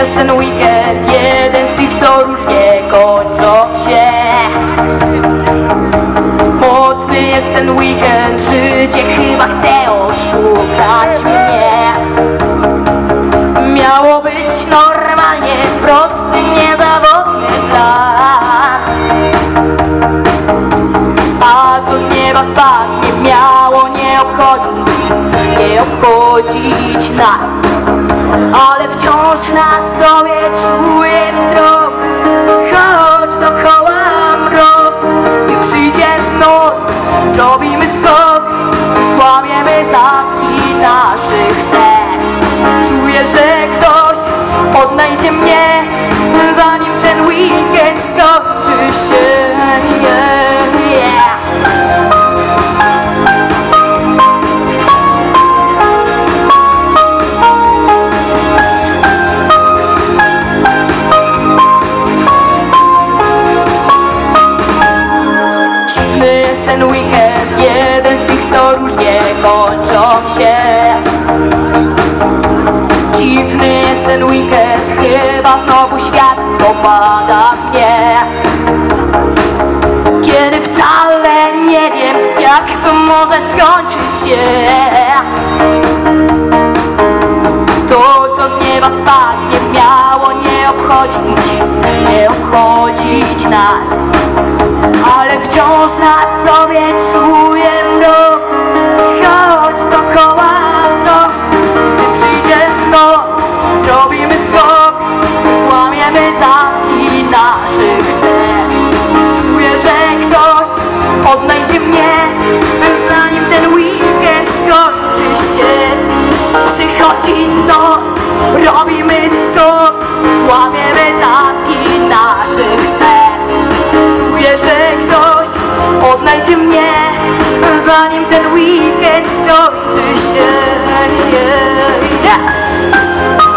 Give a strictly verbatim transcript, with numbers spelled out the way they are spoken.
jest ten weekend, jeden z tych, co różnie kończą się. Mocny jest ten weekend, życie chyba chce oszukać mnie. Miało być normalnie, prosty, niezawodny plan. A co z nieba spadnie, miało nie obchodzić, nie obchodzić nas. Ale wciąż na sobie czuję wzrok, choć dookoła mrok. Gdy przyjdzie noc, zrobimy skok, złamiemy zamki naszych serc. Czuję, że ktoś odnajdzie mnie, zanim ten weekend skończy się. Yeah, yeah. Ten weekend, jeden z tych, co różnie kończą się. Dziwny jest ten weekend, chyba znowu świat dopada mnie. Kiedy wcale nie wiem, jak to może skończyć się. To, co z nieba spadnie, miało nie obchodzić, nie obchodzić nas. Ale wciąż na sobie czuję mrok, choć dookoła wzrok. Gdy przyjdzie noc, zrobimy skok, złamiemy zamki naszych serc. Czuję, że ktoś odnajdzie mnie, zanim ten weekend skończy się. Przychodzi noc, robimy skok, łamiemy zamki naszych serc. Czuję, że ktoś odnajdzie mnie, zanim ten weekend skończy się. Yeah, yeah.